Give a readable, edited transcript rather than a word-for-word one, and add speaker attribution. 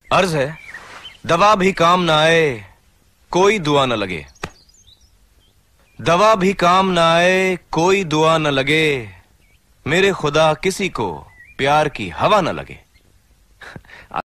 Speaker 1: अर्ज है, दवा भी काम ना आए कोई दुआ न लगे। दवा भी काम ना आए कोई दुआ न लगे, मेरे खुदा किसी को प्यार की हवा न लगे।